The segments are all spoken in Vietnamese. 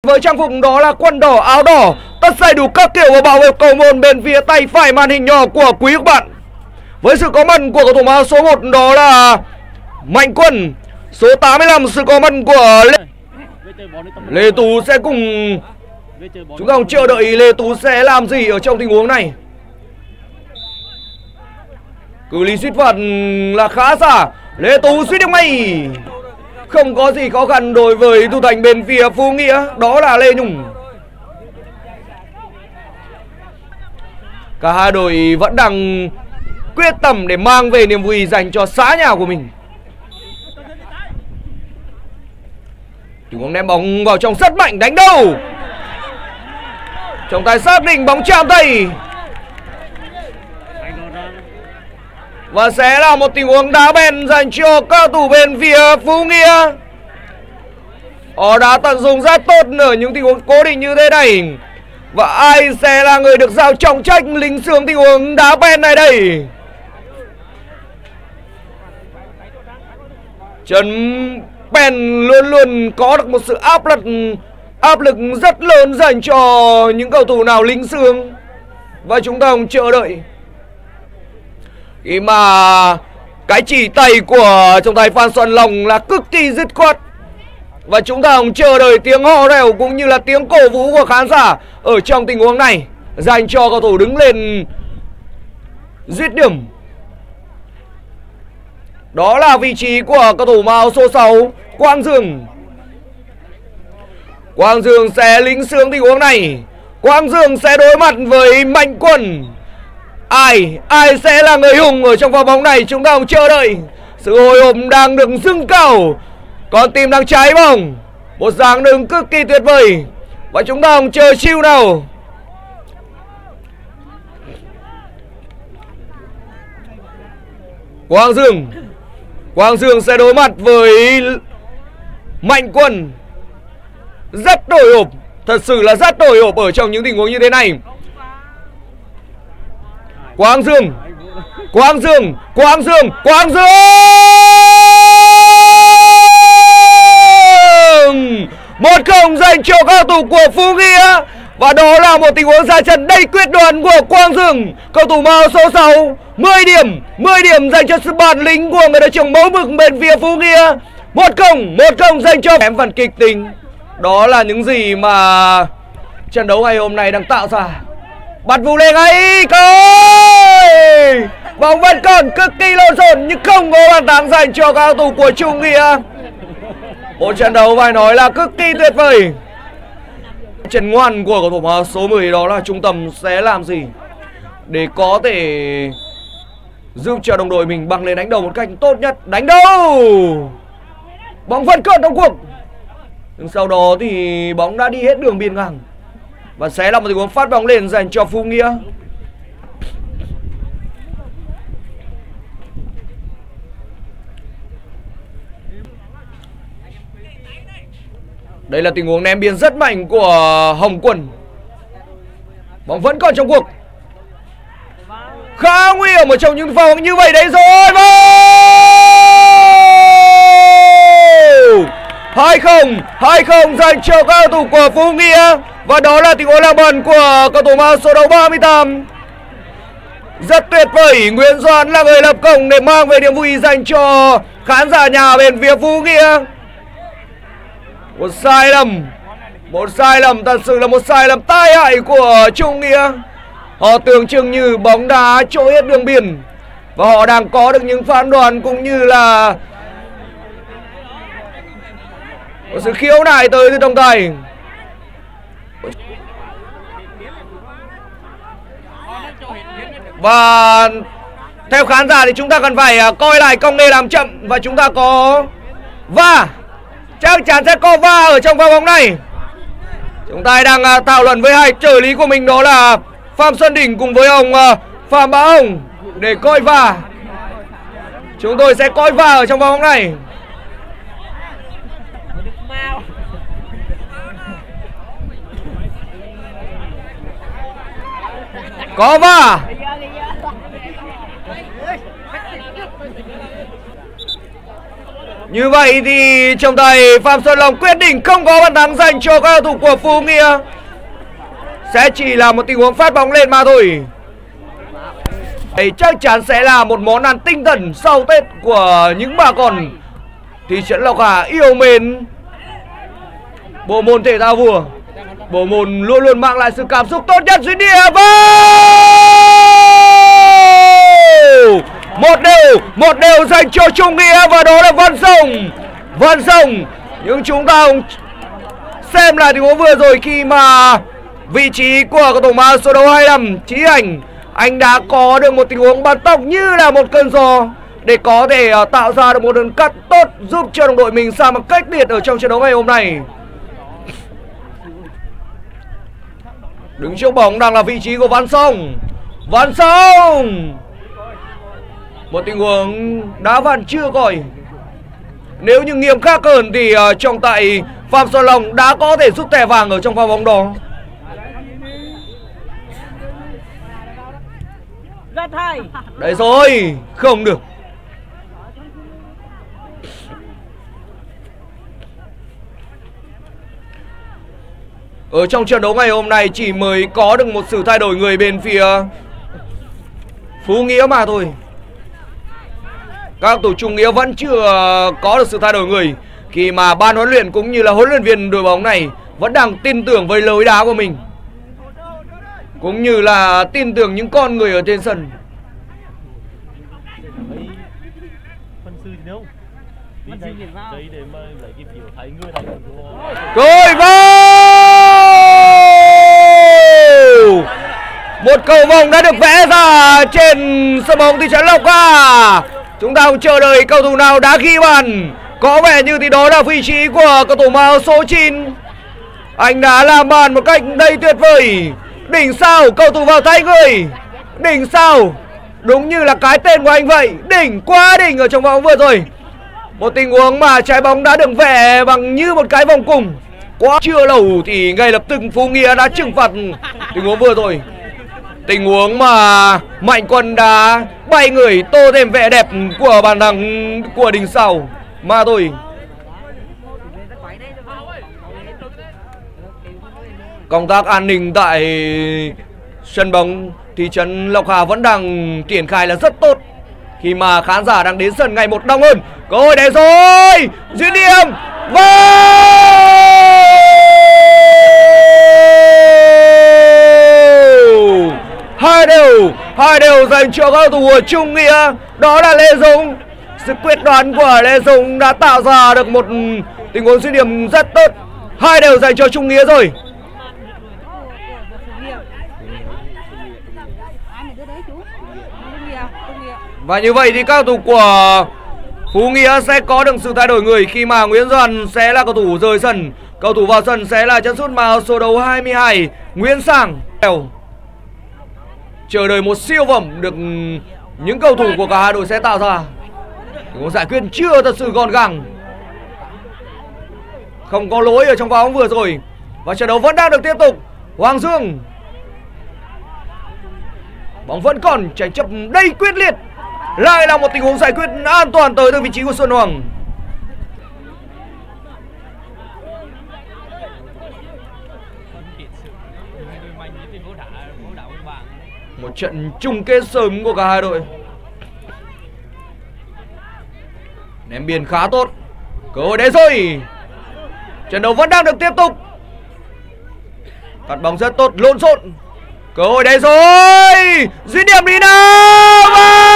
với trang phục đó là quần đỏ áo đỏ, tất đầy đủ các kiểu và bảo vệ cầu môn bên phía tay phải màn hình nhỏ của quý các bạn. Với sự có mặt của cầu thủ áo số 1 đó là Mạnh Quân, số 85 sự có mặt của Lê Tú sẽ cùng chúng ta chờ đợi Lê Tú sẽ làm gì ở trong tình huống này. Cự ly suýt phạt là khá xa, Lê Tú suýt được ngay. Không có gì khó khăn đối với thủ thành bên phía Phú Nghĩa, đó là Lê Nhung. Cả hai đội vẫn đang quyết tâm để mang về niềm vui dành cho xã nhà của mình. Tình huống ném bóng vào trong rất mạnh, đánh đâu. Trọng tài xác định bóng chạm tay. Và sẽ là một tình huống đá bèn dành cho các thủ bên phía Phú Nghĩa. Họ đã tận dụng rất tốt ở những tình huống cố định như thế này. Và ai sẽ là người được giao trọng trách lính xướng tình huống đá bèn này đây? Trần bèn luôn luôn có được một sự áp lực rất lớn dành cho những cầu thủ nào lính xướng. Và chúng ta cùng chờ đợi khi mà cái chỉ tay của trọng tài Phan Xuân Long là cực kỳ dứt khoát. Và chúng ta cùng chờ đợi tiếng hò reo cũng như là tiếng cổ vũ của khán giả ở trong tình huống này dành cho cầu thủ đứng lên dứt điểm. Đó là vị trí của cầu thủ áo số 6 Quang Dương. Quang Dương sẽ lính xướng tình huống này. Quang Dương sẽ đối mặt với Mạnh Quân. Ai sẽ là người hùng ở trong pha bóng này? Chúng ta cùng chờ đợi. Sự hồi hộp đang được dâng cao, con tim đang cháy bỏng, một dáng đứng cực kỳ tuyệt vời. Và chúng ta cùng chờ chiêu nào. Quang Dương sẽ đối mặt với Mạnh Quân. Rất hồi hộp, thật sự là rất hồi hộp ở trong những tình huống như thế này. Quang Dương. Một không dành cho các cầu thủ của Phú Nghĩa. Và đó là một tình huống ra trận đầy quyết đoán của Quang Dương, cầu thủ áo số 6. 10 điểm dành cho sự bản lĩnh của người đội trưởng mẫu mực bên phía Phú Nghĩa. Một không dành cho em phần kịch tính. Đó là những gì mà trận đấu ngày hôm nay đang tạo ra. Bật vụ lên ngay coi. Bóng vẫn còn cực kỳ lộn xộn nhưng không có bàn thắng dành cho các cầu thủ của Trung Nghĩa. Một trận đấu phải nói là cực kỳ tuyệt vời. Trận ngoan của cầu thủ số 10 đó là Trung Tâm sẽ làm gì để có thể giúp cho đồng đội mình băng lên đánh đầu một cách tốt nhất. Đánh đâu. Bóng vẫn còn trong cuộc. Nhưng sau đó thì bóng đã đi hết đường biên ngang. Và sẽ là một tình huống phát bóng lên dành cho Phú Nghĩa. Đây là tình huống ném biên rất mạnh của Hồng Quân. Bóng vẫn còn trong cuộc. Khá nguy hiểm ở trong những pha bóng như vậy đấy rồi. 2-0 dành cho các cầu thủ của Phú Nghĩa. Và đó là tình huống làm bàn của cầu thủ mang số đầu 38. Rất tuyệt vời. Nguyễn Doan là người lập công để mang về niềm vui dành cho khán giả nhà bên phía Phú Nghĩa. Một sai lầm, thật sự là một sai lầm tai hại của Trung Nghĩa. Họ tưởng chừng như bóng đá trôi hết đường biên. Và họ đang có được những phán đoán cũng như là một sự khiếu nại tới từ trọng tài. Và theo khán giả thì chúng ta cần phải coi lại công nghệ làm chậm. Và chúng ta có va. Chắc chắn sẽ có va ở trong pha bóng này. Chúng ta đang thảo luận với hai trợ lý của mình, đó là Phạm Xuân Đỉnh cùng với ông Phạm Bá Hồng, để coi va. Chúng tôi sẽ coi va ở trong pha bóng này. Có va. Như vậy thì trọng tài Phạm Xuân Long quyết định không có bàn thắng dành cho các cầu thủ của Phú Nghĩa. Sẽ chỉ là một tình huống phát bóng lên mà thôi. Đây chắc chắn sẽ là một món ăn tinh thần sau Tết của những bà con thị trấn Lộc Hà yêu mến bộ môn thể thao vua. Bộ môn luôn luôn mang lại sự cảm xúc tốt nhất dưới địa. Một đều dành cho Trung Nghĩa và đó là Văn Sông. Nhưng chúng ta cũng xem lại tình huống vừa rồi khi mà vị trí của cầu thủ mang số đấu 25 Chí Hành, anh đã có được một tình huống bắn tốc như là một cơn gió để có thể tạo ra được một đường cắt tốt giúp cho đồng đội mình sang một cách biệt ở trong trận đấu ngày hôm nay. Đứng trước bóng đang là vị trí của Văn Sông. Một tình huống đá phạt chưa coi. Nếu như nghiêm khắc hơn thì trọng tài Phạm Xuân Long đã có thể rút thẻ vàng ở trong pha bóng đó. Đấy rồi, không được. Ở trong trận đấu ngày hôm nay chỉ mới có được một sự thay đổi người bên phía Phú Nghĩa mà thôi. Các cầu thủ Trung Nghĩa vẫn chưa có được sự thay đổi người, khi mà ban huấn luyện cũng như là huấn luyện viên đội bóng này vẫn đang tin tưởng với lối đá của mình, cũng như là tin tưởng những con người ở trên sân. Rồi vào! Một cầu vồng đã được vẽ ra trên sân bóng thị trấn Lộc Hà. Chúng ta cũng chờ đợi cầu thủ nào đã ghi bàn. Có vẻ như thì đó là vị trí của cầu thủ màu số 9. Anh đã làm bàn một cách đầy tuyệt vời. Đỉnh sao, cầu thủ vào tay người. Đỉnh sao, đúng như là cái tên của anh vậy. Đỉnh, quá đỉnh ở trong bóng vừa rồi. Một tình huống mà trái bóng đã được vẽ bằng như một cái vòng cung. Quá chưa lâu thì ngay lập tức Phú Nghĩa đã trừng phạt tình huống vừa rồi. Tình huống mà Mạnh Quân đã bay người tô thêm vẻ đẹp của bàn thắng của Đình Sào mà thôi. Công tác an ninh tại sân bóng thị trấn Lộc Hà vẫn đang triển khai là rất tốt, khi mà khán giả đang đến sân ngày một đông hơn. Cơ hội đấy rồi, dứt điểm hai đều dành cho các cầu thủ của Trung Nghĩa. Đó là Lê Dũng. Sự quyết đoán của Lê Dũng đã tạo ra được một tình huống dứt điểm rất tốt. 2 đều dành cho Trung Nghĩa rồi. Và như vậy thì các cầu thủ của Phú Nghĩa sẽ có được sự thay đổi người, khi mà Nguyễn Doan sẽ là cầu thủ rời sân. Cầu thủ vào sân sẽ là chân sút màu số đấu 22 Nguyễn Sang. Chờ đợi một siêu phẩm được những cầu thủ của cả hai đội sẽ tạo ra. Một giải quyết chưa thật sự gọn gàng, không có lỗi ở trong pha bóng vừa rồi. Và trận đấu vẫn đang được tiếp tục. Hoàng Dương, bóng vẫn còn tranh chấp đầy quyết liệt. Lại là một tình huống giải quyết an toàn tới từ vị trí của Xuân Hoàng. Một trận chung kết sớm của cả hai đội. Ném biên khá tốt. Cơ hội đấy rồi. Trận đấu vẫn đang được tiếp tục. Phạt bóng rất tốt, lộn xộn. Cơ hội đấy rồi. Dứt điểm đi nào.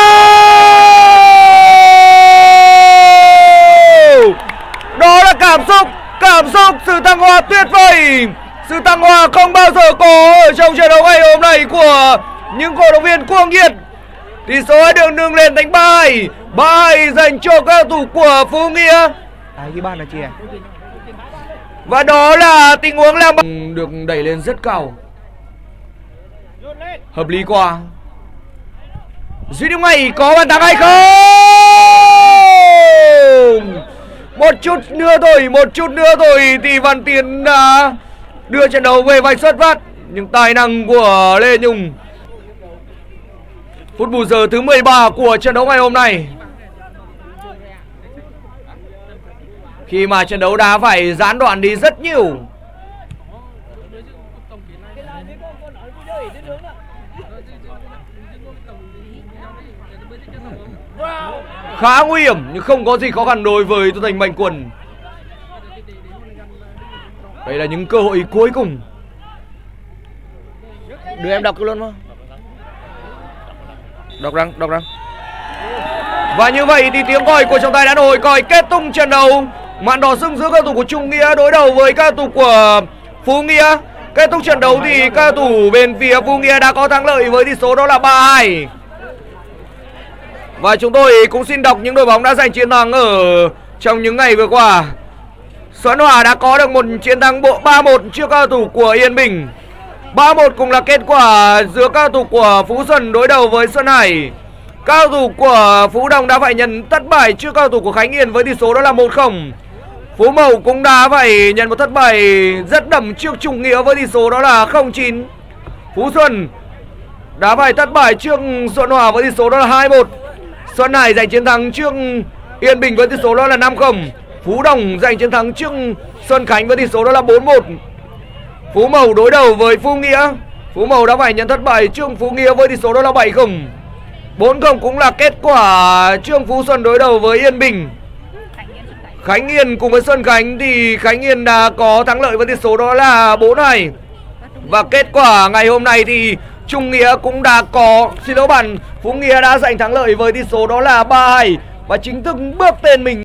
Đó là cảm xúc, sự thăng hoa tuyệt vời. Sự thăng hoa không bao giờ có ở trong trận đấu ngày hôm nay của những cổ động viên cuồng nhiệt. Tỷ số được nâng lên thành 3-2 dành cho các cầu thủ của Phú Nghĩa. Ghi bàn là chị à? Và đó là tình huống làm được đẩy lên rất cao. Hợp lý quá. Duy điểm này có bàn thắng hay không? Một chút nữa thôi thì Văn Tiến đã đưa trận đấu về vạch xuất phát. Nhưng tài năng của Lê Nhung. Phút bù giờ thứ 13 của trận đấu ngày hôm nay. khi mà trận đấu đã phải gián đoạn đi rất nhiều. Khá nguy hiểm nhưng không có gì khó khăn đối với thủ thành Mạnh Quân. Đây là những cơ hội cuối cùng. Đưa em đọc luôn mà. Đọc răng. Và như vậy thì tiếng còi của trọng tài đã nổi còi kết thúc trận đấu. Màn đỏ sưng giữa các thủ của Trung Nghĩa đối đầu với các thủ của Phú Nghĩa. Kết thúc trận đấu thì các thủ bên phía Phú Nghĩa đã có thắng lợi với tỷ số đó là 3-2. Và chúng tôi cũng xin đọc những đội bóng đã giành chiến thắng ở trong những ngày vừa qua. Xuân Hòa đã có được một chiến thắng bộ 3-1 trước các thủ của Yên Bình. 3-1 cũng là kết quả giữa các thủ của Phú Xuân đối đầu với Xuân Hải. Các thủ của Phú Đồng đã phải nhận thất bại trước các thủ của Khánh Yên với tỷ số đó là 1-0. Phú Mậu cũng đã phải nhận một thất bại rất đậm trước Trung Nghĩa với tỷ số đó là 0-9. Phú Xuân đã phải thất bại trước Xuân Hòa với tỷ số đó là 2-1. Xuân Hải giành chiến thắng trước Yên Bình với tỷ số đó là 5-0. Phú Đồng giành chiến thắng trước Xuân Khánh với tỷ số đó là 4-1. Phú Mậu đối đầu với Phú Nghĩa. Phú Mậu đã phải nhận thất bại trước Phú Nghĩa với tỷ số đó là 7-0. 4-0 cũng là kết quả trước Phú Xuân đối đầu với Yên Bình. Khánh Yên cùng với Xuân Khánh thì Khánh Yên đã có thắng lợi với tỷ số đó là 4-2. Và kết quả ngày hôm nay thì Trung Nghĩa cũng đã có, xin lỗi bạn, Phú Nghĩa đã giành thắng lợi với tỷ số đó là 3-2 và chính thức bước tên mình